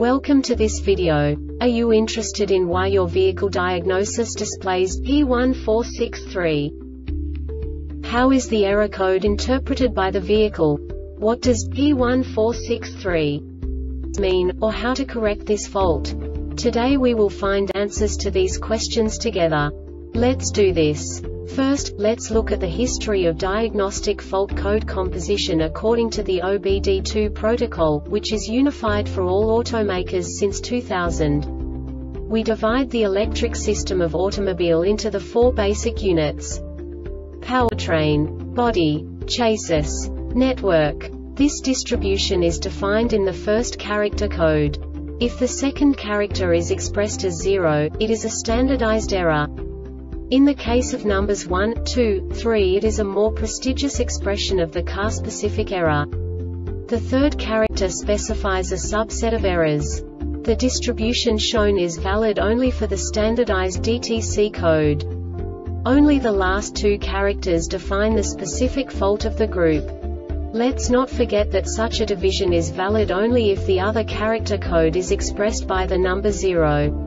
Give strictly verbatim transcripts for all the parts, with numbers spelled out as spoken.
Welcome to this video. Are you interested in why your vehicle diagnosis displays P one four six three? How is the error code interpreted by the vehicle? What does P one four six three mean, or how to correct this fault? Today we will find answers to these questions together. Let's do this. First, let's look at the history of diagnostic fault code composition according to the O B D two protocol, which is unified for all automakers since two thousand. We divide the electric system of automobile into the four basic units: powertrain, body, chassis, network. This distribution is defined in the first character code. If the second character is expressed as zero, it is a standardized error. In the case of numbers one, two, three, it is a more prestigious expression of the car-specific error. The third character specifies a subset of errors. The distribution shown is valid only for the standardized D T C code. Only the last two characters define the specific fault of the group. Let's not forget that such a division is valid only if the other character code is expressed by the number zero.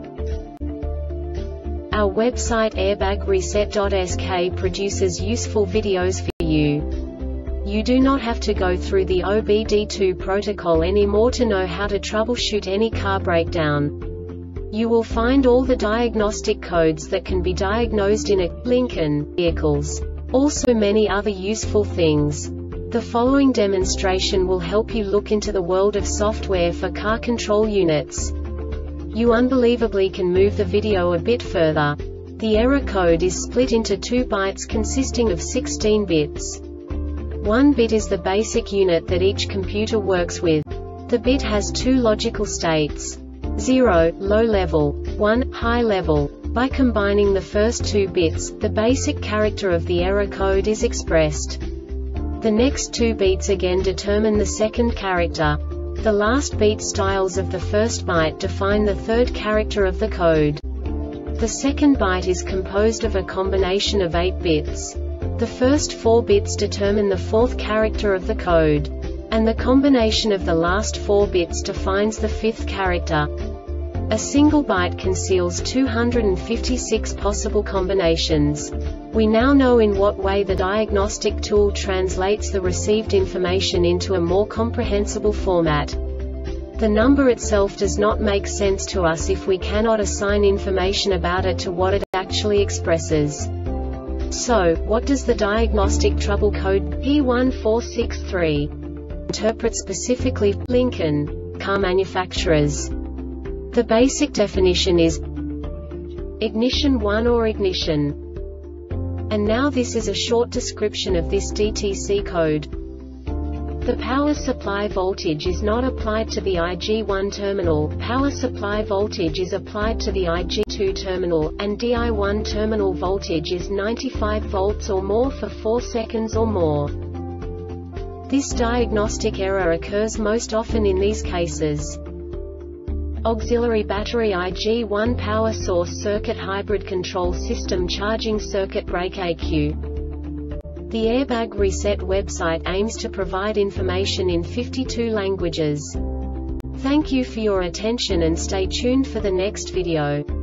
Our website airbag reset dot S K produces useful videos for you. You do not have to go through the O B D two protocol anymore to know how to troubleshoot any car breakdown. You will find all the diagnostic codes that can be diagnosed in a Lincoln vehicles. Also many other useful things. The following demonstration will help you look into the world of software for car control units. You unbelievably can move the video a bit further. The error code is split into two bytes consisting of sixteen bits. One bit is the basic unit that each computer works with. The bit has two logical states: zero, low level, one, high level. By combining the first two bits, the basic character of the error code is expressed. The next two beats again determine the second character. The last beat styles of the first byte define the third character of the code. The second byte is composed of a combination of eight bits. The first four bits determine the fourth character of the code. And the combination of the last four bits defines the fifth character. A single byte conceals two hundred fifty-six possible combinations. We now know in what way the diagnostic tool translates the received information into a more comprehensible format. The number itself does not make sense to us if we cannot assign information about it to what it actually expresses. So, what does the diagnostic trouble code P one four six three interpret specifically for Lincoln car manufacturers? The basic definition is ignition one or ignition. And now this is a short description of this D T C code. The power supply voltage is not applied to the I G one terminal, power supply voltage is applied to the I G two terminal, and D I one terminal voltage is ninety-five volts or more for four seconds or more. This diagnostic error occurs most often in these cases: auxiliary battery I G one power source circuit hybrid control system charging circuit brake A Q. The Airbag Reset website aims to provide information in fifty-two languages. Thank you for your attention and stay tuned for the next video.